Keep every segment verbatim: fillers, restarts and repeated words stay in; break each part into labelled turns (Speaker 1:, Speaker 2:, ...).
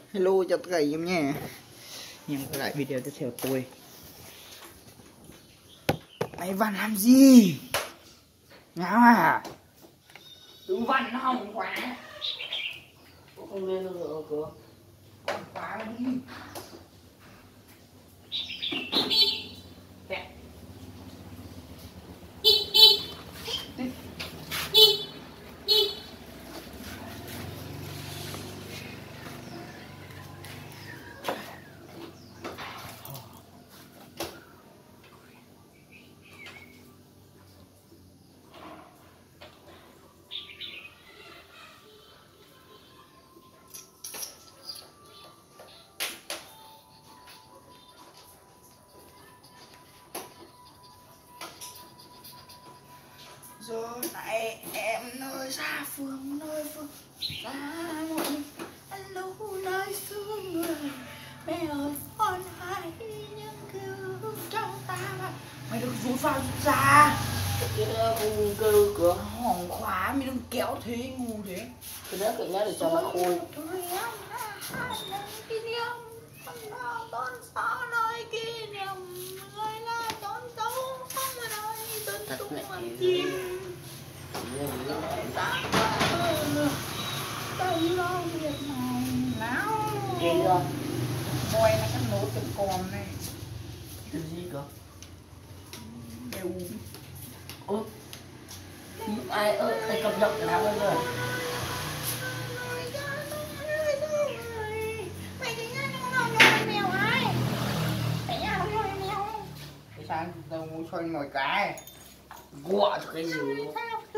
Speaker 1: Hello cho tất cả anh em nhé. Em quay lại video tiếp theo tôi. Mày Văn làm gì? Ngáo à? Tứ Văn nó hỏng quá.
Speaker 2: Không lên được cửa.
Speaker 1: Còn quá đi. Đẹp. Giờ này em nơi xa phương, nơi phương xa muộn, anh lâu nơi phương người mẹ ơi con hãy những cứu trong ta mà mày đừng rút vào rút ra
Speaker 2: Kia không kêu cửa.
Speaker 1: hỏng khóa, mày đừng kéo thế ngu thế.
Speaker 2: Cái đó cạnh nhá để cho nó khôi. Thật mẹ gì ghê chưa?
Speaker 1: Quay nó cái nốt chân con này.
Speaker 2: Cái gì cơ?
Speaker 1: Đều
Speaker 2: Ủa? Ai ơi, ai cập nhật cái nào bây giờ?
Speaker 1: cái sáng tao muốn xoay mọi cái
Speaker 2: Gọi cho cái gì luôn.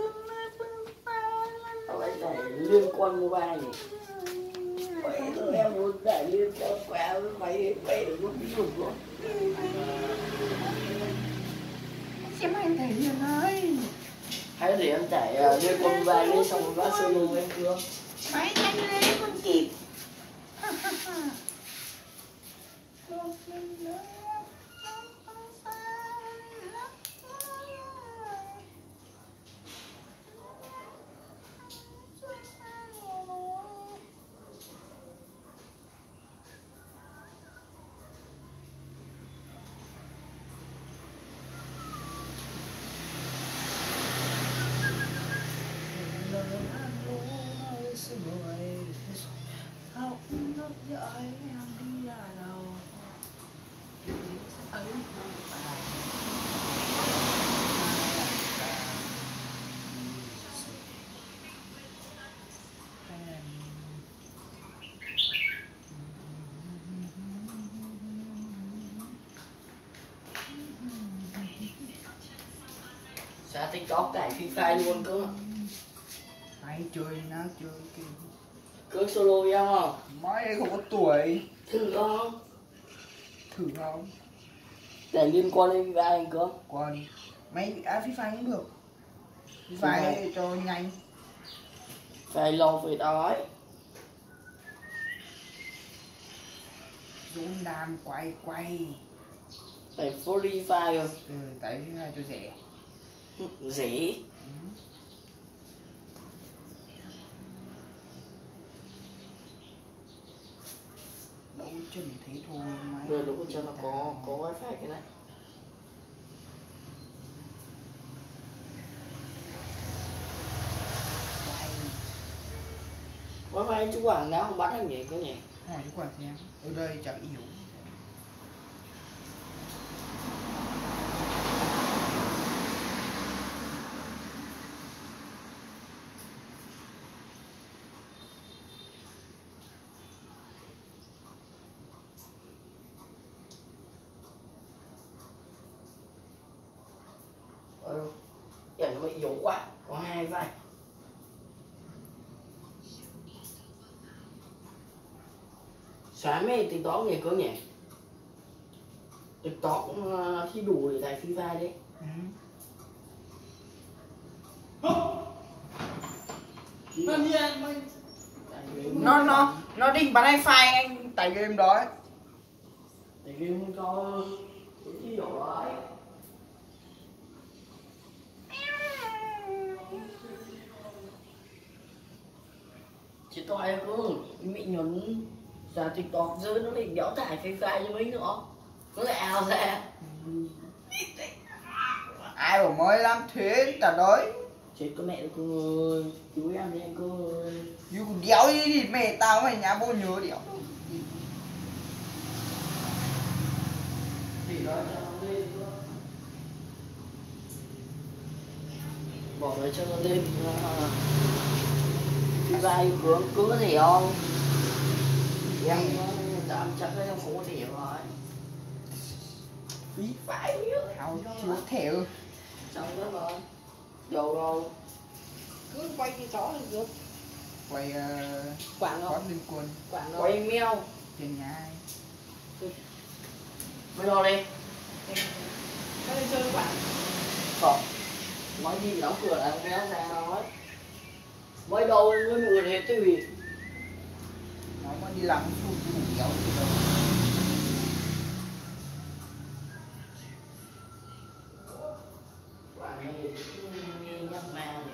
Speaker 2: Tao lại để liên quan mobile nhỉ? Vậy em muốn để liên quan quá với mày, mày đừng có ví dụ nữa.
Speaker 1: xem anh thể hiện ơi.
Speaker 2: Hay để em tải uh, liên quan mobile lên xong rồi bắt solo em chưa?
Speaker 1: Máy nhanh lên không kịp.
Speaker 2: Xả TikTok tải Free Fire luôn cơ.
Speaker 1: Hay chơi nó chơi kìa.
Speaker 2: Cứ solo em không?
Speaker 1: Mấy không có tuổi.
Speaker 2: Thử không?
Speaker 1: Thử không?
Speaker 2: Để liên quan đến Free Fire cơ.
Speaker 1: Qua đi. Mấy à Free Fire cũng được. Free Fire cho nhanh.
Speaker 2: Phải lâu phải đói.
Speaker 1: Dũng Nam quay quay.
Speaker 2: Phải Free Fire rồi.
Speaker 1: Ừ, tại Free Fire cho rẻ.
Speaker 2: Dễ.
Speaker 1: Ừ. Đâu chừng thế thôi mà.
Speaker 2: Rồi đúng cho nó có có wifi cái này. Wifi chú Quảng nào không bắt anh nhỉ cái nhỉ?
Speaker 1: Hỏi chú Quảng xem. Ở đây chẳng yếu.
Speaker 2: Ừ. Điểm nó bị yếu quá, có hai vai. Sáng mấy TikTok nhỉ cơ nhỉ? TikTok uh, thi đủ để tải Free Fire đấy.
Speaker 1: Ừ. Nó nó nó định bắn hai file anh tải game đó.
Speaker 2: Tải game cho cái gì đó đấy. Chị tôi cứ bị nhấn ra TikTok rơi nó lại đéo tải phê phai cho mình nữa, nó lại ào ra.
Speaker 1: Ai bảo mới làm thế trả đấy.
Speaker 2: Chết có mẹ cô ơi, chú em đi anh cô ơi.
Speaker 1: Như còn đéo đi thì mẹ tao mày nhà bố nhớ đéo.
Speaker 2: Thì đó bỏ nó cho nó lên vai vướng cứ có thể không em dám chắc là em không có thể rồi phí phải
Speaker 1: Hào chưa thể ư.
Speaker 2: xong đó rồi đâu đâu
Speaker 3: cứ quay cái chó thì được.
Speaker 1: Quay uh,
Speaker 3: Quảng
Speaker 1: có
Speaker 3: không?
Speaker 1: liên quân
Speaker 3: Quảng không?
Speaker 2: quay meo
Speaker 1: trên nhà ai.
Speaker 2: mới lo đi
Speaker 3: Nó lên chơi quảng.
Speaker 2: không nói gì đóng cửa là méo ra nói mới đâu mới mùi hết tùy
Speaker 1: Nó mà đi làm phun đủ đéo gì đâu.
Speaker 2: quả này nghe nhắc ma này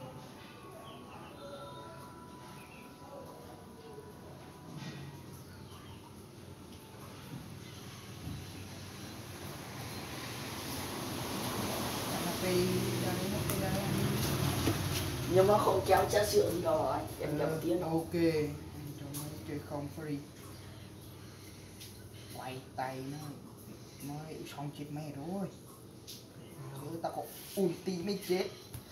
Speaker 1: Cái đây nó cái đây.
Speaker 2: nhưng mà không kéo chả sữa gì đâu rồi em nhập
Speaker 1: Ờ,
Speaker 2: tiền
Speaker 1: ok. Anh cho mấy chơi không free. Quay tay nó nó xong chết mẹ rồi. Chứ tao có ulti mới chết.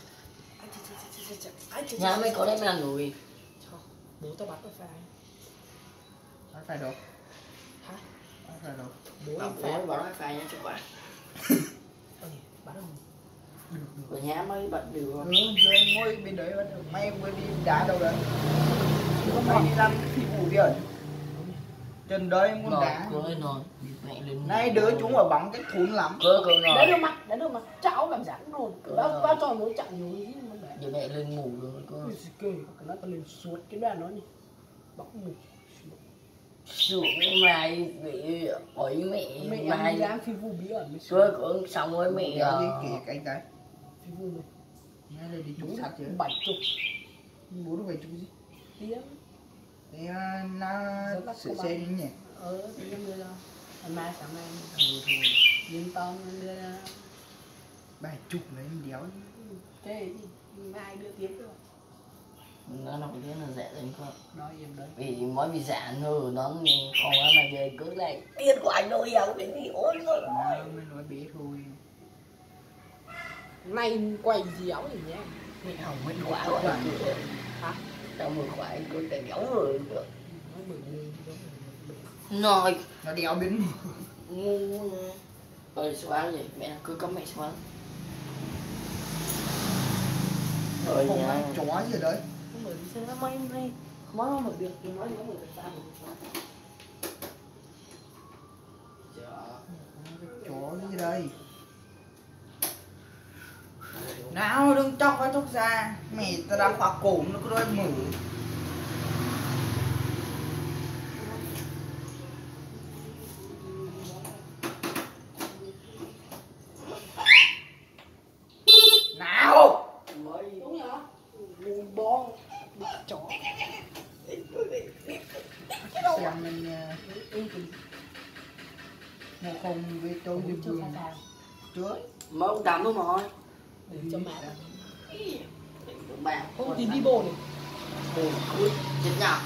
Speaker 2: nhà mày có đây mày làm người
Speaker 3: Bố tao bắt phải.
Speaker 1: Nó phải được.
Speaker 3: Hả?
Speaker 1: Nó phải được.
Speaker 3: Bố
Speaker 2: bảo
Speaker 3: em
Speaker 2: bố
Speaker 3: phải.
Speaker 2: bảo nó phải nha cho quả
Speaker 3: Ôi, bắt không?
Speaker 1: Được được.
Speaker 2: ở nhà mới bận được
Speaker 1: Ừ, giờ em ngồi bên đấy bắt được. Mày vừa đi đá đâu đấy. Có mày đi làm phi vụ biển. Trên đấy em muốn
Speaker 2: rồi
Speaker 1: đá.
Speaker 2: cười rồi mẹ lên
Speaker 1: Nay đứa chúng ở bóng cái thốn lắm.
Speaker 2: cơ cơ
Speaker 3: Đấy
Speaker 2: rồi
Speaker 3: được mà, đấy được mà. Cháu cảm giác luôn.
Speaker 2: Ừ.
Speaker 3: Bao bao trò bố chẳng nhớ gì mà đấy.
Speaker 2: giờ mẹ lên ngủ rồi cơ
Speaker 3: Ôi giời kê, cái nó tao lên suốt cái đoàn nó nhỉ. Bóc mù.
Speaker 2: xuống mai bị ổi mẹ
Speaker 3: Mẹ em đi
Speaker 2: mai
Speaker 3: làm phi vụ bí ẩn mới
Speaker 2: cơ cũng xong với mẹ
Speaker 1: Đéo đi kể cái cái.
Speaker 3: phi vụ này.
Speaker 1: Ngay đây đi trúng
Speaker 3: Bố
Speaker 1: sắt chứ.
Speaker 3: bảy chục
Speaker 1: Bố nó phải trúng gì?
Speaker 3: tiếng.
Speaker 1: Thế uh, nó
Speaker 3: Rất là
Speaker 1: sửa
Speaker 3: cơ
Speaker 1: xe
Speaker 3: bản.
Speaker 1: đi nhỉ?
Speaker 3: Ờ, thì em đưa ra. Hôm nay sáng nay em liên tông em đưa ra.
Speaker 1: Bài chục lấy em đéo.
Speaker 3: Thế thì mai đưa tiếp rồi.
Speaker 2: nó nói thế là dễ lên cơ
Speaker 3: Đó em đấy.
Speaker 2: vì mới bị giãn thôi nó không á mà về cứ lại tiền của anh đâu giàu cái gì ôn rồi
Speaker 1: Nó mới nói bé thôi.
Speaker 3: Nay quay déo gì nhé.
Speaker 2: mẹ hỏng mất quả của anh
Speaker 3: Hả?
Speaker 2: tao mở quả anh cứ tay béo rồi
Speaker 3: Nói bừng lên chứ đó.
Speaker 2: nói
Speaker 1: Nó đéo biến
Speaker 2: ngu rồi xóa gì mẹ cứ cấm mẹ xóa rồi
Speaker 1: không
Speaker 2: nha
Speaker 1: ăn chó gì ở đấy.
Speaker 3: Không mở đi xem nó may may. Mới nó mở được thì nói nó mở được sao được.
Speaker 1: Chó gì đây? Nào đừng chọc vào thuốc ra. Mẹ tao đang khóa cổ nó cứ đôi mở. Nào
Speaker 2: mới
Speaker 3: Đúng rồi. Bù bò. Chó.
Speaker 1: xem mình ngộ không với tôi đi
Speaker 3: Chưa
Speaker 1: vườn
Speaker 3: khai thác.
Speaker 1: trước.
Speaker 2: mới ông tắm đúng rồi
Speaker 3: Để cho mẹ.
Speaker 2: bạn
Speaker 3: Không tìm đi bộ này.
Speaker 2: ôi ui chết nhở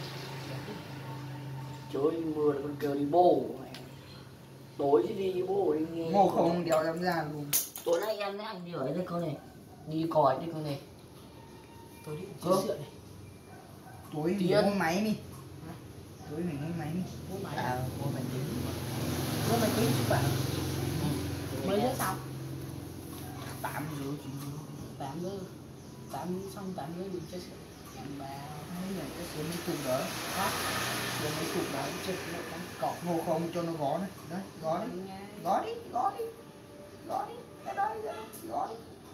Speaker 2: trời mưa là con kêu đi bồ tối chứ đi bồ đi nghe
Speaker 1: Ngộ không đéo dám ra luôn.
Speaker 2: tối nay em đang đi ở đây con này đi còi đi con này
Speaker 3: Tôi đi
Speaker 2: Cơ.
Speaker 3: chia sữa này.
Speaker 1: Tối mình
Speaker 2: Tiền.
Speaker 1: mua máy đi. Tối mình mua máy đi.
Speaker 3: Mua máy.
Speaker 2: à mua máy tính
Speaker 3: Mua máy tính chụp bạn. Mới rất xong.
Speaker 1: Tám giờ chỉ
Speaker 3: Tám giờ. Tám xong tám giờ mình chia sữa. Em bà.
Speaker 1: mấy là cái số mấy chục đó.
Speaker 3: Hả?
Speaker 1: Số mấy chục đó.
Speaker 3: Chụp một con cọp.
Speaker 1: Ngộ không cho nó gó đấy. Đấy, gó đấy. Gó đi, gó đi. Gó đi. Cái đó, cái đó, gó đi.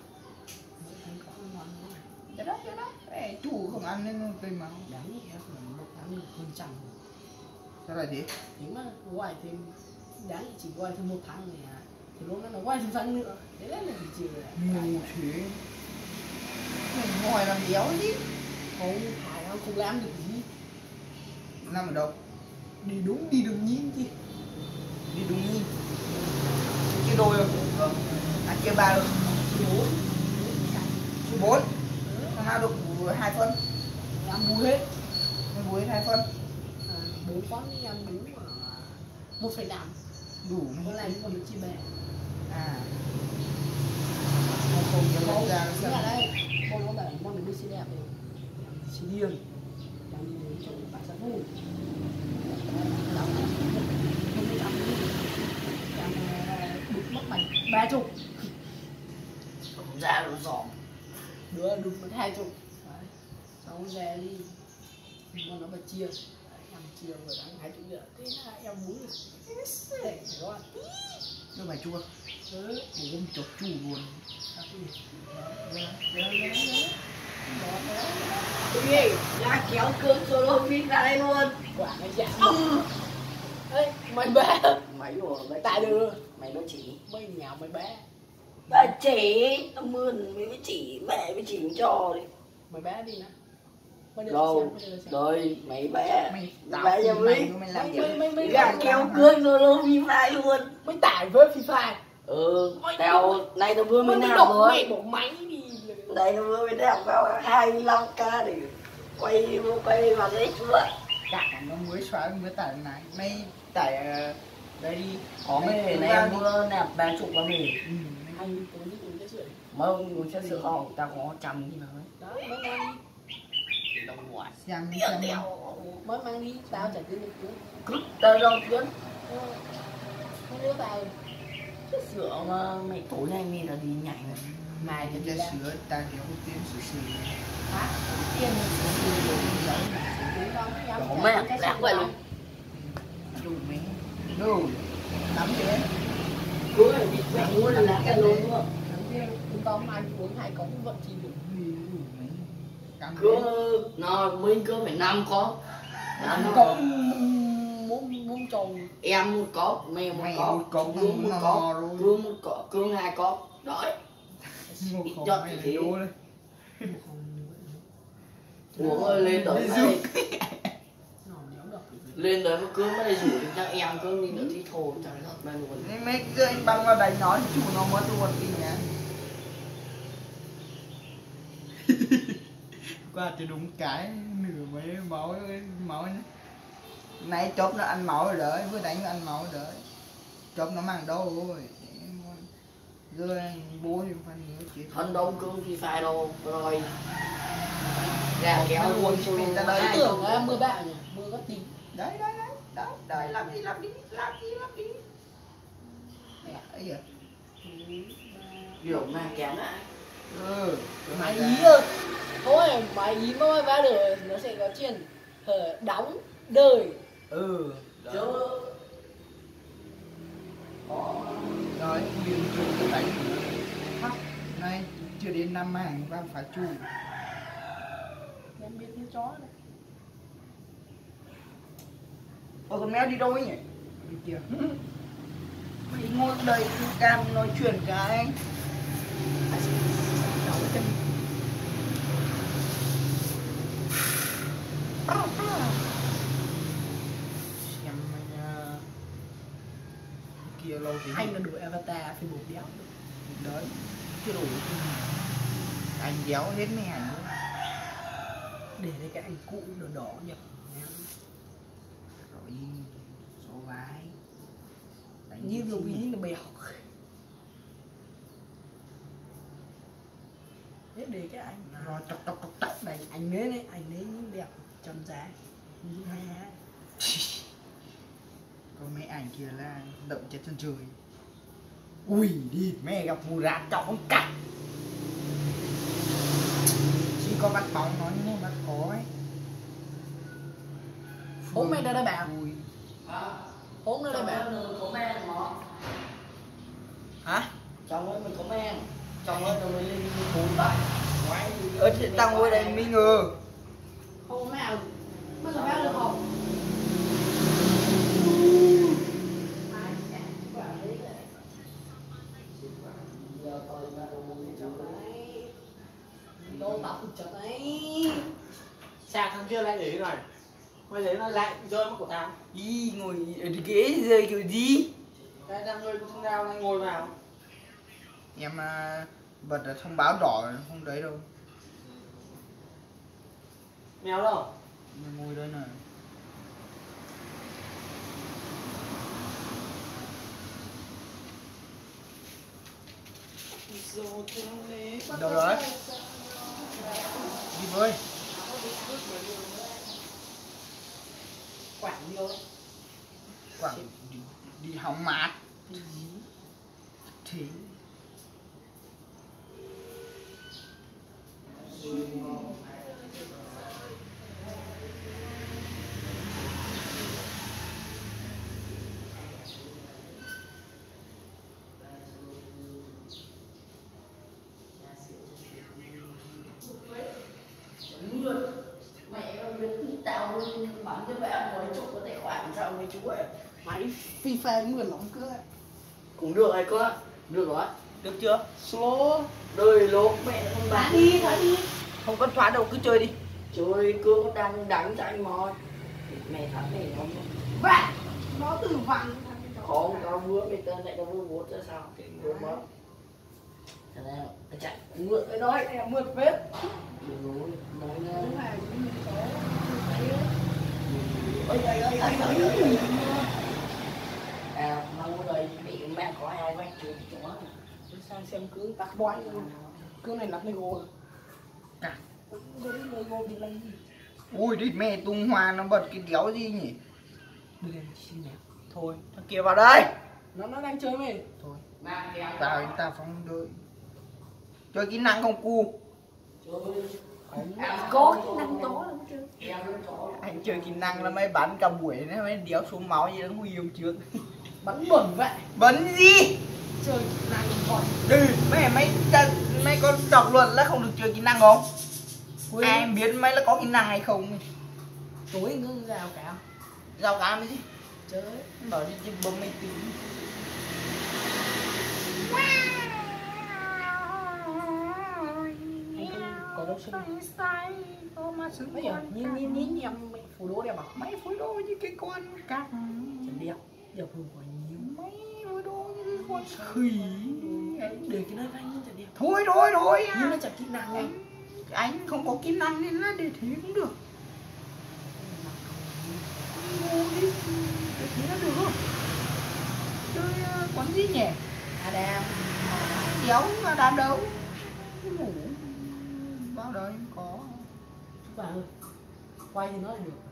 Speaker 1: Cái đó, cái đó. Ê, chủ không ăn nên nó cây máu.
Speaker 3: Đáng nhẹ là một tháng hơn trăm.
Speaker 1: Sao lại thế?
Speaker 3: Nếu mà ngoài thêm đáng chỉ ngoài thêm một tháng này à, thì lúc đó nó ngoài thêm tháng nữa. Thế là thị trường này.
Speaker 1: Ngu thế. Mình ngoài làm đéo đi.
Speaker 3: Không, Hải không không làm được gì.
Speaker 1: Làm ở đâu?
Speaker 3: đi đúng đi đường nhìn chứ.
Speaker 1: Đi đúng nhìn. Chia đôi rồi. Vâng. À chia ba rồi.
Speaker 3: Chia bốn.
Speaker 1: Chia bốn. Thằng nào được hai phân.
Speaker 3: Ăn bùi hết.
Speaker 1: Mình bùi hết hai phân.
Speaker 3: À, bốn con đi ăn bún mà một phẩy năm.
Speaker 1: Đủ.
Speaker 3: Có lại còn được chia bè.
Speaker 1: À. Một không nhớ
Speaker 3: Không
Speaker 1: ra
Speaker 3: ra là đây. Con có bảo con được đi xe đẹp rồi. Xe điên. Đang đi đến chỗ bãi sát vui. Đóng không biết ăn đi. Đang đục mất mày ba chục.
Speaker 2: Không ra nó giỏm.
Speaker 3: Đứa đục mất hai chục. Đấy. Xong về đi. Con nó mà chia. Em chia rồi ăn hai chục nữa. Thế là em muốn để rồi.
Speaker 1: Nước mày chua.
Speaker 3: Ừ.
Speaker 1: Ủa chọc chua luôn.
Speaker 2: Ui, ra kéo cương solo pin ra đây luôn.
Speaker 3: Quả cái chạm. Ê, mày bé.
Speaker 2: Mày rồi, mày
Speaker 3: Tại được.
Speaker 2: mày nó chỉ.
Speaker 3: Mày nghèo mày bé.
Speaker 2: Bà chỉ, tao mươn mày mới chỉ, mẹ mới chỉ cho đi.
Speaker 3: Mày bé đi nè. Mày đưa
Speaker 2: Đâu,
Speaker 3: xem, mày đưa xem.
Speaker 2: rồi mày bé.
Speaker 1: Mày
Speaker 2: Bé
Speaker 1: tao
Speaker 2: nhà
Speaker 1: mày
Speaker 2: Mỹ.
Speaker 1: mày làm
Speaker 3: Mày-
Speaker 1: gì?
Speaker 3: mày- mày- mày-
Speaker 2: Ra kéo cương solo pin ra luôn.
Speaker 3: Mày tải với Free Fire.
Speaker 2: Ừ, tao, nay tao vừa mới
Speaker 3: Mày
Speaker 2: nào
Speaker 3: đọc
Speaker 2: rồi.
Speaker 3: mẹ bỏ máy đi.
Speaker 2: Đây nó vừa mới đeo vào hai mươi lăm k để quay quay vào đấy chú ạ.
Speaker 1: Cả nó mới xóa mới tải này. Mày tải ờ, đây đi.
Speaker 2: Có mày
Speaker 1: Mày
Speaker 2: này
Speaker 1: ra
Speaker 2: em
Speaker 1: đi.
Speaker 2: vừa nạp ba chục vào mày.
Speaker 1: Ừ.
Speaker 3: Anh tối đi uống cái sữa.
Speaker 2: Mà ông ngồi chất sữa không, tao có trăm như nào ấy.
Speaker 3: Đó, mới mang đi.
Speaker 2: Đồng ngoài.
Speaker 1: Xem
Speaker 2: Đeo
Speaker 1: xem.
Speaker 2: đeo.
Speaker 3: Mới mang đi. Tao chả cứ được nữa.
Speaker 2: Cứ tao đâu tuyến.
Speaker 3: Không đưa tao.
Speaker 2: Chất sữa mà mày tối nay mày là đi nhảy này.
Speaker 3: Này thì
Speaker 1: Cái
Speaker 3: đi ra.
Speaker 1: sữa ta kéo cái tiếng sữa sữa.
Speaker 3: Hả? Tiền thì sữa sữa rồi. Giấu mà. Sữa sữa không. Dám
Speaker 2: Có
Speaker 3: trả
Speaker 2: mẹ,
Speaker 3: cái
Speaker 2: lẽ
Speaker 3: sữa
Speaker 2: vậy
Speaker 3: này.
Speaker 2: luôn.
Speaker 1: Đủ mấy. Đủ. Lắm thế.
Speaker 2: Cứ phải bị mẹ muốn là cái luôn đúng không?
Speaker 3: Chúng ta mai uống hai cốc vẫn chỉ được.
Speaker 1: Đủ mấy. Căng
Speaker 2: Cứ
Speaker 1: thế.
Speaker 2: nó mình cứ phải năm có. Năm
Speaker 3: Cốc
Speaker 2: có.
Speaker 3: muốn muốn trồng.
Speaker 2: Em một cốc, mày một
Speaker 1: Mày
Speaker 2: cốc,
Speaker 1: một cốc,
Speaker 2: Cương một
Speaker 1: nó
Speaker 2: cốc,
Speaker 1: no rồi.
Speaker 2: Cương một cốc, Cương hai cốc. Đấy.
Speaker 1: Ngủ
Speaker 2: Ít
Speaker 1: không
Speaker 2: nhất
Speaker 1: mày
Speaker 2: thì
Speaker 1: là đố đấy.
Speaker 2: Uống ơi lên tới đây. Lên tới mà Cương mới rủ thì chắc em Cương đi nữa thì thổ chẳng thật mà luôn.
Speaker 1: Nên mấy giờ anh băng vào đánh nó thì chủ nó mất luôn đi nhá. Qua thì đúng cái nửa mấy máu máu nãy chốt nó ăn máu rồi đấy, vừa đánh nó ăn máu rồi đấy. Chốt nó mang đâu rồi. Giờ bố thì phần nữa chết.
Speaker 2: Thân đông Cương thì phải đâu rồi. Ra kéo luôn cho
Speaker 1: Mình ra đây.
Speaker 3: Tôi tưởng là mưa bão nhỉ, mưa có tí.
Speaker 1: Đấy đấy đấy. Đấy, đấy làm đi làm đi làm đi làm đi. Mẹ ấy à.
Speaker 2: Điều mà kém lại.
Speaker 1: Ừ.
Speaker 3: Máy ý ơi. Thôi, máy ý mà ba được nó sẽ có chuyện hở đóng đời.
Speaker 1: Ừ.
Speaker 2: Chứ
Speaker 1: Rồi, liền chủ cái đánh hắc này chưa đến năm hàng và phải chủ.
Speaker 3: Em biết như chó này.
Speaker 1: Ôi con mèo đi đâu ấy nhỉ? Đi kìa. Mày ngồi đây cam nói chuyện cái.
Speaker 3: Đóng chân.
Speaker 1: Xem mày uh, kia lâu thì
Speaker 3: Anh là đổi avatar Facebook đéo.
Speaker 1: đấy chưa đủ. Anh déo hết mấy ảnh nữa.
Speaker 3: Để đây cái anh cũ đỏ đỏ nhỉ.
Speaker 1: Rồi số vái. Đánh
Speaker 3: Như đồ ý là bèo. Thế để cái anh
Speaker 1: rồi chọc chọc chọc chọc
Speaker 3: này anh đấy đấy anh đấy đẹp trầm giá như hai hai.
Speaker 1: có mấy ảnh kia là đậm chết chân trời. Ui đi mẹ gặp mù rát chọc không cắt. Chỉ có bắt bóng nó nhưng mà bắt có ấy.
Speaker 3: Hôm nay đã đã bảo
Speaker 1: Ui.
Speaker 3: hôm nay đã bảo
Speaker 2: có men mà.
Speaker 1: Hả?
Speaker 2: Trong ấy mình có men. Trong ấy mình lên bốn bảy. Ngoài thì
Speaker 1: Ở trên tao ngồi đây mình ngờ.
Speaker 3: không nào bây giờ bao được không đâu tao cũng chật đấy
Speaker 4: Sạc thằng kia lại để rồi. Bây giờ
Speaker 2: thế nó lại rơi mất của tao.
Speaker 1: Đi ngồi ở ghế rơi kiểu gì?
Speaker 2: Cái đang rơi con dao này ngồi vào.
Speaker 1: Em bật ở thông báo đỏ không đấy đâu.
Speaker 2: Mèo đâu?
Speaker 1: Ngồi đây này. Đâu rồi? Đi với.
Speaker 3: Quảng đi thôi.
Speaker 1: Quảng đi, đi hóng mát. Thì
Speaker 2: Bắn cho mẹ ngồi chụp cái tài khoản sao với chú ấy.
Speaker 3: Máy FIFA mượn lắm cơ.
Speaker 2: Cũng được hay cơ. Được rồi.
Speaker 1: được chưa?
Speaker 3: Slow.
Speaker 2: Đời lố mẹ không
Speaker 3: Thả
Speaker 2: bán
Speaker 3: đi, thả đi.
Speaker 1: Không cần thoát đâu, cứ chơi đi.
Speaker 2: trời cứ đang đánh cho anh mò. Mẹ thật này nó
Speaker 3: Vạ. Nó từ vàng.
Speaker 2: không có vướng mày tên lại có vướng bút ra sao cái vướng mất. Thật ra cái chạy
Speaker 3: Mượn cái nói em mượn vết.
Speaker 2: đừng nói nói nghe.
Speaker 3: Đúng là những người có thấy
Speaker 2: Ơi ơi ơi ơi ơi. À mau ở đây bị mẹ có ai quay chụp chỗ á.
Speaker 3: sang xem cứ tắt boy cứ này lắp Lego
Speaker 1: À.
Speaker 3: Cái Lego thì làm gì?
Speaker 1: Ui đi mẹ tung hoa nó bật cái đéo gì nhỉ?
Speaker 3: Đưa em xin đẹp.
Speaker 1: Thôi, thằng kia vào đây.
Speaker 3: Nó nó đang chơi mày.
Speaker 1: Thôi,
Speaker 2: Mang kéo
Speaker 1: vào chúng ta phóng đôi. Chơi kỹ năng không cu.
Speaker 2: chơi.
Speaker 3: À, có cái năng to lắm chứ.
Speaker 2: Kéo nó có.
Speaker 1: Anh chơi kỹ năng là mấy bắn cả buổi nó mới đéo xuống máu gì nó nguy hiểm trước.
Speaker 3: Bắn bẩn vậy.
Speaker 1: Bắn gì?
Speaker 3: Chơi năng còn
Speaker 1: Ừ, mấy mấy mấy con đọc luật là không được chơi kỹ năng không?
Speaker 3: quên.
Speaker 1: Ai biết mấy là có kỹ năng hay không?
Speaker 3: Tối ngưng rào cả.
Speaker 1: Giao cá mới gì?
Speaker 3: Chơi.
Speaker 1: Bảo đi chơi bấm máy tính.
Speaker 3: Anh không có đâu sưng. Bây giờ nhìn nhìn nhìn em mày phủ đố đẹp à?
Speaker 1: Mấy phối đồ như cái con cắt.
Speaker 3: Chẳng đẹp. Đẹp hơn quá nhiều.
Speaker 1: Mấy phối đồ như cái con khỉ.
Speaker 3: Để cái nơi anh chẳng đẹp.
Speaker 1: Thôi thôi thôi.
Speaker 3: Nhưng nó chẳng kỹ năng anh.
Speaker 1: Anh không có kỹ năng nên là để thế cũng được. Ngồi đi. Để thế là được rồi. Chơi uh, con gì nhỉ?
Speaker 3: Adam.
Speaker 1: Đéo mà đám đâu. Ngủ. Bao đời có.
Speaker 3: Chú bà ơi. Quay thì nó là được.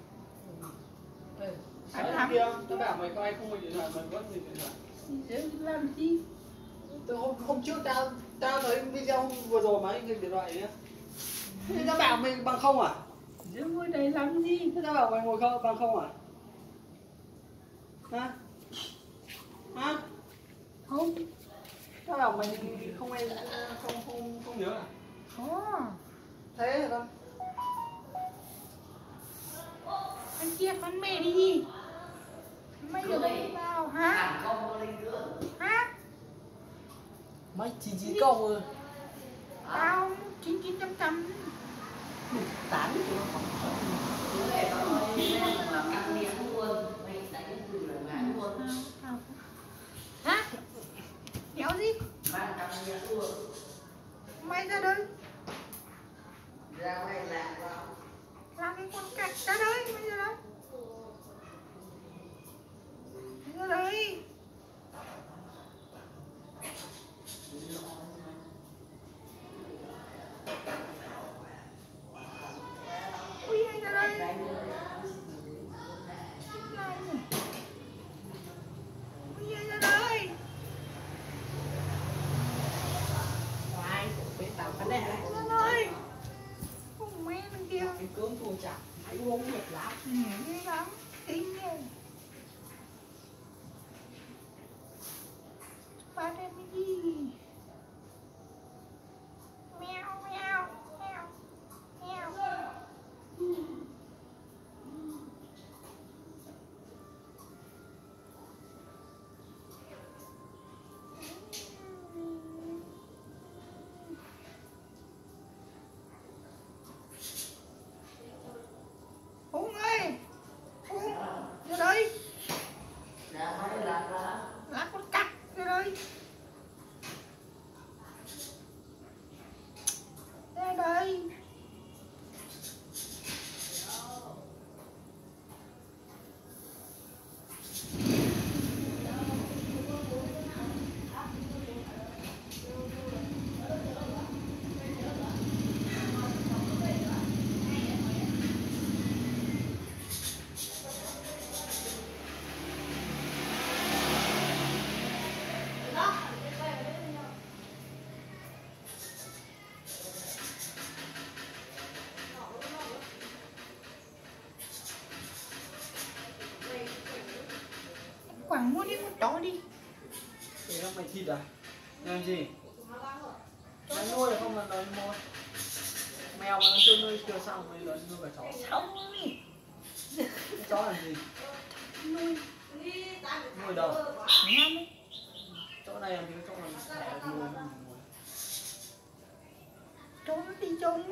Speaker 1: Anh
Speaker 2: Anh
Speaker 1: làm
Speaker 2: kia, tao bảo mày quay không có điện thoại, mày vẫn gì điện thoại.
Speaker 1: Dễ làm gì?
Speaker 2: Từ hôm hôm trước tao tao thấy video hôm vừa rồi mà anh nghịch điện thoại ấy. Thế tao bảo mày bằng không à?
Speaker 1: Dễ ngồi đây làm gì?
Speaker 2: Thế tao bảo mày ngồi không bằng không à? Hả? Hả?
Speaker 1: Không.
Speaker 2: Tao bảo mày không ai không không không nhớ à?
Speaker 1: Có.
Speaker 2: Thế hả con?
Speaker 1: Anh kia con mẹ đi. Mày ở đây vào hả? Hả?
Speaker 3: Mấy chín chín câu ơi.
Speaker 1: Tao chín chín trăm trăm.
Speaker 3: Tán thì nó không.
Speaker 1: Hả? Đéo gì? Mày ra đây.
Speaker 2: Ra mày làm vào.
Speaker 1: Làm cái con cạch ra đây. Mày ra đây. Ra đây. Ui, anh ra đây. Quảng mua đi con chó đi.
Speaker 4: Để các mày thịt à? Làm gì? Mày nuôi được không mà nói mua? Mèo mà nó chưa nuôi chưa xong mới lớn nuôi cả chó.
Speaker 1: Xong
Speaker 4: Chó làm gì?
Speaker 1: nuôi
Speaker 4: Nuôi đâu?
Speaker 1: ngon.
Speaker 4: Chỗ này làm gì có chỗ nào để nuôi không?
Speaker 1: Chó nó đi chung.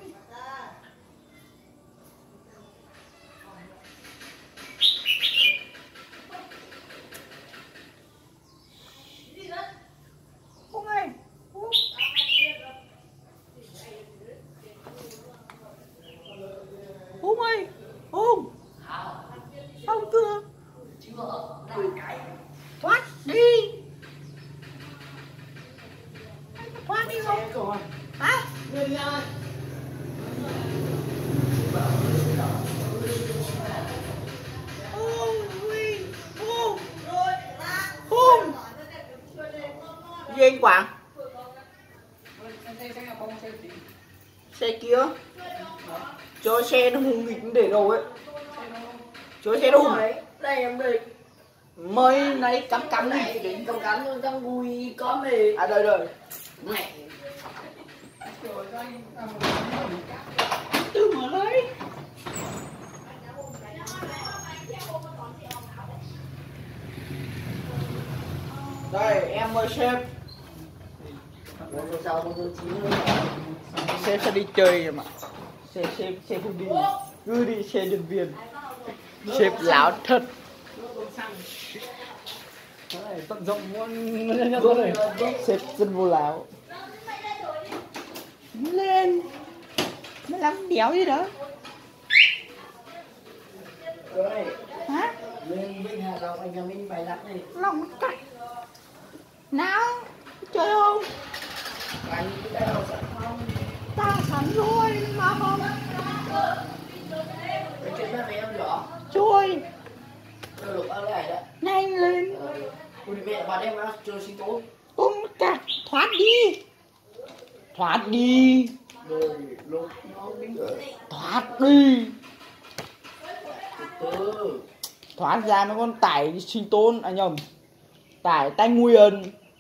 Speaker 1: Hùng ơi, Hùng. Hùng ơi, Hùng. Không cưa. Thoát đi. Thoát đi không? Hả? Hùng ơi, Hùng. Hùng. Gì anh Quảng? Xe kia cho xe nó hùng nghịch để đâu ấy, cho xe nó hùng
Speaker 2: Đây em đây.
Speaker 1: mới lấy cắm cắm đi
Speaker 2: Này đến công cắn luôn trong vui có mì.
Speaker 1: à đời đời
Speaker 2: Này.
Speaker 1: từ mở lấy đây em mời sếp.
Speaker 2: Một giờ sau một giờ chín rồi.
Speaker 1: Sếp sẽ đi chơi rồi mà sếp sếp sếp không đi cứ đi xe nhân viên sếp láo thật.
Speaker 4: Tận dụng muốn
Speaker 1: Sếp rất vô láo lên nó làm đéo gì đó
Speaker 2: Rồi.
Speaker 1: hả
Speaker 2: Lên bên Hà Long anh em mình bài lắc này.
Speaker 1: lòng nó cắt nào chơi không
Speaker 2: Anh cái đây đâu sẵn không?
Speaker 1: ta sẵn rồi mà không
Speaker 2: Cái chuyện đó mẹ em rõ.
Speaker 1: chui
Speaker 2: Tôi lục ở này đó.
Speaker 1: nhanh lên
Speaker 2: Ui mẹ bà đem nó chơi sinh tố.
Speaker 1: tung cắt thoát đi thoát đi
Speaker 2: Rồi lục nó đứng ở
Speaker 1: thoát đi
Speaker 2: từ.
Speaker 1: thoát ra nó còn tải sinh tồn à nhầm tải tay nguyên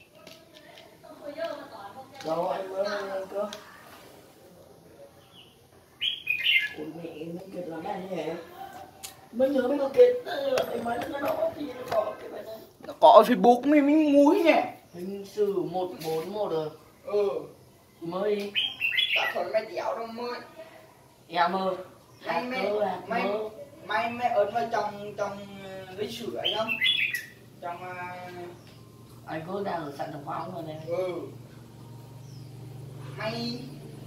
Speaker 2: Đâu anh mới cơ. Ôi mẹ mới kiệt làm ăn như vậy. Mới nhớ mới có kiệt cái máy nó đỏ thì nó có cái bài này.
Speaker 1: nó có Facebook mình mình mũi nhỉ
Speaker 2: Hình sự một bốn một rồi.
Speaker 1: ừ
Speaker 2: Mới đi.
Speaker 1: đã thôi mày déo đâu mới
Speaker 2: Em ơi.
Speaker 1: mày mày
Speaker 2: mơ,
Speaker 1: mày
Speaker 2: mơ.
Speaker 1: mày mày ớt vào trong trong uh, lấy sữa ấy không trong uh,
Speaker 2: Anh cứ đang ở sẵn trong phòng rồi này.
Speaker 1: ừ mày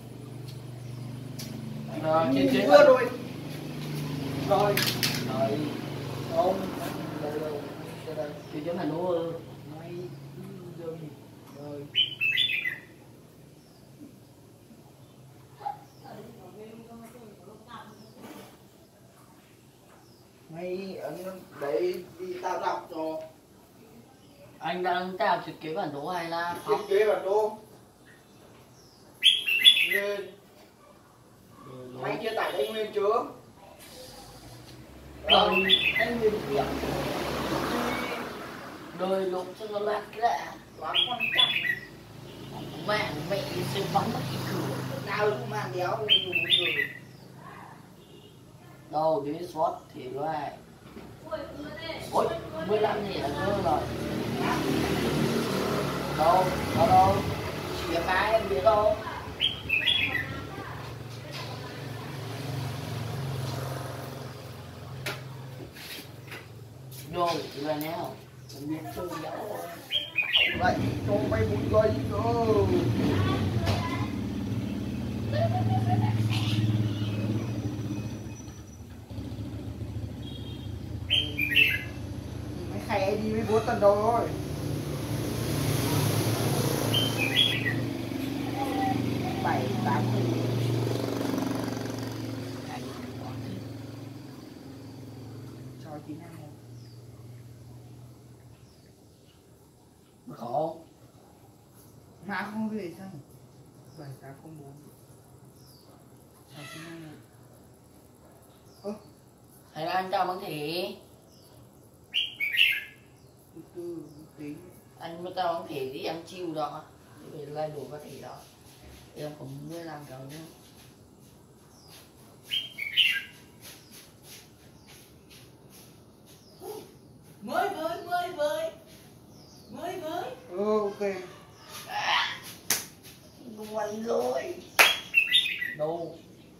Speaker 2: Rồi, trên trên
Speaker 1: vừa rồi rồi
Speaker 2: rồi.
Speaker 1: không đây đâu đây đây
Speaker 2: Trên trên Hà Nội.
Speaker 1: mày dừng rồi mày ấn đấy đi tao đọc cho
Speaker 2: Anh đang tạo thiết kế bản đồ hay là
Speaker 1: thiết
Speaker 2: không?
Speaker 1: kế bản đồ lên mày chưa tải đây nguyên chưa
Speaker 2: Rồi, anh nhìn kìa. Rồi lục cho nó lát cái đã.
Speaker 1: quá quan trọng
Speaker 2: Mẹ mẹ sẽ bắn mất cái cửa.
Speaker 1: nào cũng mang đéo dùng người
Speaker 2: Đâu cái swat thì loại. Ôi, mười lăm thì là cơ rồi. Đâu, đâu đâu. Chỉ là cái em biết đâu. Rồi, là nào. Em biết chơi giáo rồi.
Speaker 1: vậy cho mày một giây nữa mày khẽ đi mới bốn tầng đầu thôi bảy tám mươi cho chị năm
Speaker 2: Khó.
Speaker 1: mà không về sao bảy tám không bốn sao chị năm ơ
Speaker 2: Thầy anh chào bác thị.
Speaker 1: từ từ
Speaker 2: anh mà tao không thể đi ăn chiêu đó thì phải lại đổ vào thể đó em cũng mới làm cái nữa
Speaker 1: mới với mới với mới với
Speaker 3: Ok.
Speaker 2: quay rồi đâu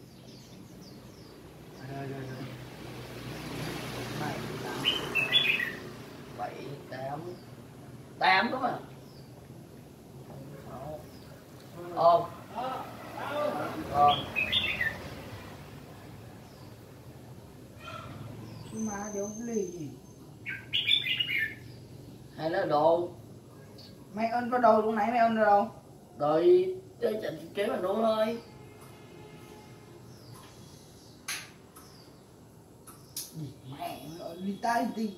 Speaker 3: Rồi rồi rồi.
Speaker 2: bảy tám bảy tám tám đúng không sáu ồ rồi
Speaker 3: Má đéo lì gì.
Speaker 2: hay là đồ
Speaker 3: Mày ơn vào đầu lúc nãy mày ơn vào đâu?
Speaker 2: rồi chơi trận kế mà đúng thôi
Speaker 3: Mẹ nó đi tay đi.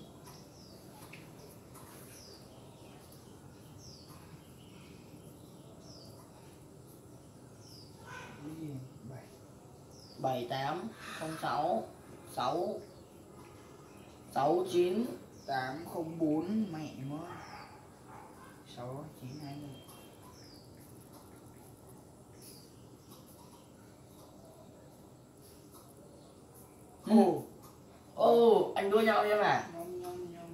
Speaker 3: Bảy
Speaker 2: bảy tám không sáu sáu sáu chín
Speaker 3: tám không bốn mẹ nó. Sáu chín hai.
Speaker 2: ồ ồ anh đua nhau em à
Speaker 3: Nhông nhông nhông.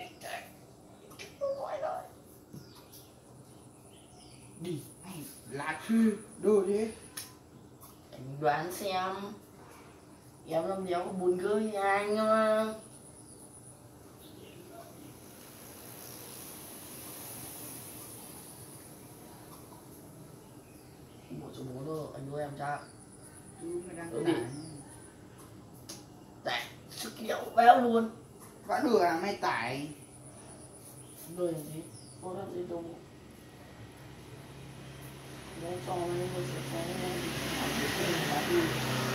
Speaker 3: Đi mày lạc sư đồ đi.
Speaker 2: anh đoán xem em làm gì có buồn cười với anh mà một số bốn thôi anh đua em chắc
Speaker 3: Chú mày đang
Speaker 2: Ừ.
Speaker 3: tải.
Speaker 2: tại sức kiểu béo luôn
Speaker 3: Vẫn được à mày tải.
Speaker 2: rồi làm gì có làm gì đâu nó cho nó mới sẽ có làm gì thêm mà đi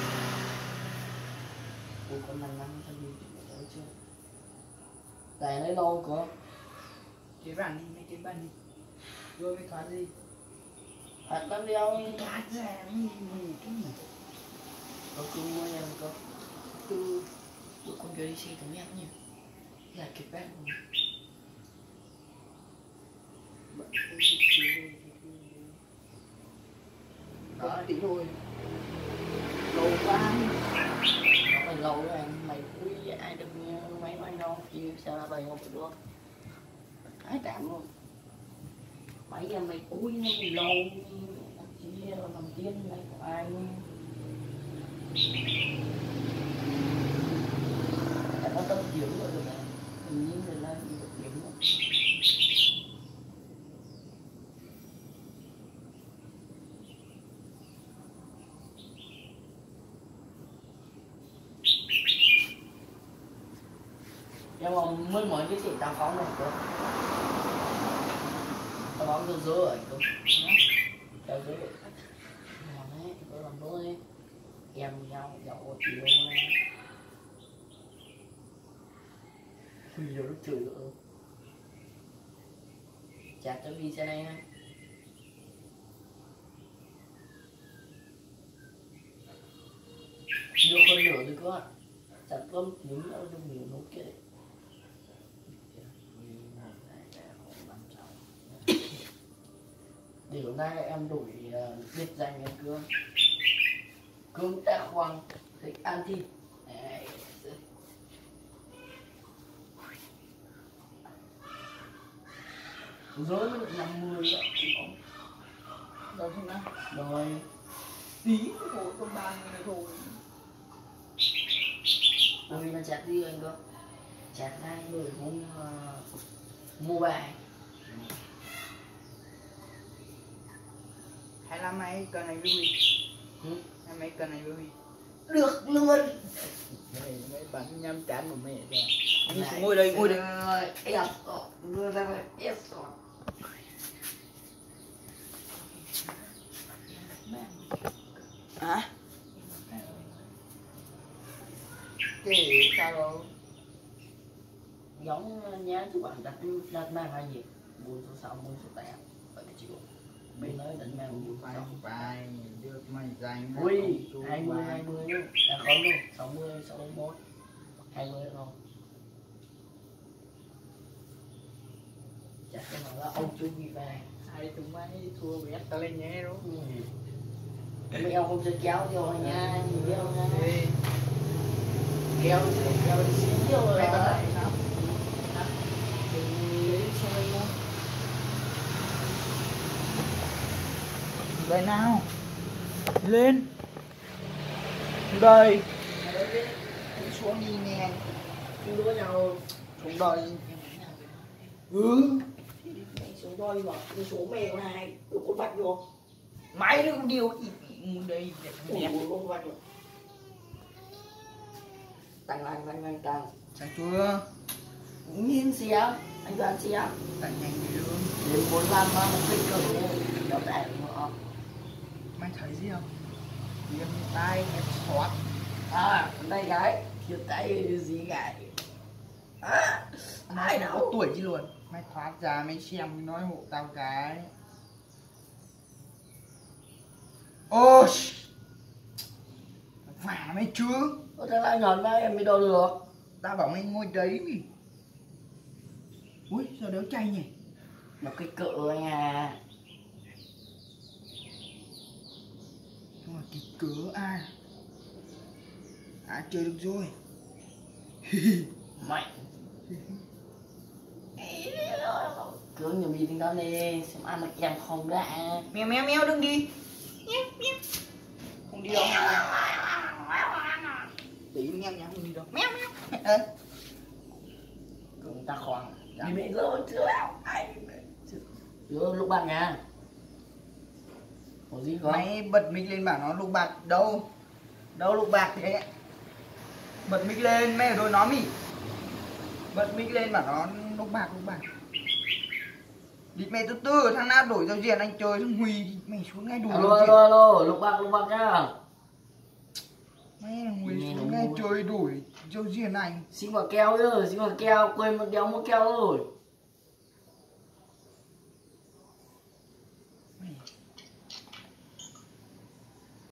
Speaker 2: ủa con này năm thân đi đấy chưa tại lấy lâu có
Speaker 3: Chế bàn đi mày chế bàn đi. Rồi mày thoát đi.
Speaker 2: hạt lắm đi ông
Speaker 3: Thoát ra mày mày cái này.
Speaker 2: có cứ mua em có
Speaker 3: Từ
Speaker 2: tụi con kia đi xe thằng em nhỉ là kịp bác
Speaker 3: đó tí thôi. Lâu quá.
Speaker 2: nó phải lâu rồi anh mày quý ai được nghe mấy mấy đâu chứ sao là bày không được luôn ai tạm luôn mấy em mày quý nó bị lâu chỉ là làm tiên này của ai đã có tâm điểm rồi rồi nè tự nhiên rồi lên được điểm rồi nhưng mà mới mới cái chuyện tao phóng này cơ tao phóng từ dưới rồi cơ tao dưới mà đấy tôi làm đôi em nhau dậu chiều này bây giờ nó chửi nữa chặt cho đi xe này ha được hơn nửa rồi cơ chặt cơm kiếm ở trong nhiều nấu kệ để hôm nay em đổi uh, biệt danh em cương cương tạ khoang thích ăn thịt rối mới được năm mươi đó
Speaker 3: Đâu không nào.
Speaker 2: rồi
Speaker 3: Tí thôi con ba người thôi.
Speaker 2: bởi vì nó chặt đi anh cơ chặt hai người cũng uh, mua bài
Speaker 3: Hay là mày cần này vui.
Speaker 2: ừ.
Speaker 3: Hay mày cần này vui.
Speaker 2: được luôn
Speaker 3: Mày mày bắn nhâm chán của mẹ ra. Đi xuống ngồi đây ngồi đây.
Speaker 2: ép đưa ra đây ép
Speaker 3: Hả? Kể sao đâu?
Speaker 2: giống nhá chú bạn đặt đặt mang hai nhịp bốn số sáu bốn số tám vậy cái chịu bên nói đánh mang bốn
Speaker 3: Phải
Speaker 2: sáu
Speaker 3: phải được mày dành.
Speaker 2: ui hai mươi hai mươi là không luôn sáu mươi sáu mươi mốt hai mươi không chắc cái nào là ông chưa bị về.
Speaker 4: Hai chúng mày thua biết tao lên nhé đúng không?
Speaker 2: Mấy ông không chơi kéo cho nha, nhiều biết không nha.
Speaker 4: Đi.
Speaker 2: Kéo kéo đi xíu rồi.
Speaker 4: Mày có
Speaker 2: Hả?
Speaker 4: thể sao?
Speaker 2: Đi xong rồi nha.
Speaker 1: Đây nào. Lên. Đây.
Speaker 2: Đi xuống đi nè. Chúng đua nhau.
Speaker 1: Xuống đây.
Speaker 2: Ừ. Mày xuống đôi mà, đi xuống mẹ con hai, được con vạch vô.
Speaker 1: Mày nó không điều đây
Speaker 2: Ủa,
Speaker 1: đẹp.
Speaker 2: con vạch rồi. Tăng tăng tăng tăng tăng.
Speaker 1: Sao chưa?
Speaker 2: Nhìn xem, anh đoán xem.
Speaker 1: Tại nhanh đi luôn.
Speaker 2: Đến bốn năm mà một cái cỡ nó đẹp nữa.
Speaker 1: Mày thấy gì không? Viêm tay em xoát.
Speaker 2: À, đây gái, chia tay gì gái. À, ai
Speaker 1: Có
Speaker 2: đâu.
Speaker 1: tuổi gì luôn. Mày thoát ra mày xem nói hộ tao cái. Ôi. Vả mày chưa?
Speaker 2: Ôi, thằng lại nhòn vào em mới đâu được.
Speaker 1: Tao bảo mày ngồi đấy. Ui, sao đéo chay nhỉ?
Speaker 2: Một cái cỡ anh à.
Speaker 1: Nhưng mà cái cớ ai? À chơi được rồi.
Speaker 2: Mày. Cứ nhiều gì đến đó đi, xem ăn được em không đã.
Speaker 1: Mèo mèo mèo đừng đi. Không đi đâu. Tí mèo nhá không đi đâu. Mèo mèo. Ê.
Speaker 2: Cường ta khoan. Đi mẹ rồi chưa nào. Chưa lúc bạn nha. Có gì không?
Speaker 1: Mày bật mic lên bảo nó lục bạc đâu? Đâu lục bạc thế? Bật mic lên, mày ở đôi nó mì. Bật mic lên bảo nó lục bạc lục bạc. Đi mẹ từ từ, thằng nào đổi giao diện anh chơi thằng Huy mày xuống ngay đủ
Speaker 2: Alo alo alo, lúc bạc lúc bạc nhá.
Speaker 1: Mày thằng Huy
Speaker 2: Nghe
Speaker 1: xuống
Speaker 2: nó
Speaker 1: ngay
Speaker 2: mua.
Speaker 1: chơi đổi giao diện anh.
Speaker 2: Xin quả keo chứ, xin quả keo, quên một đéo mua keo rồi.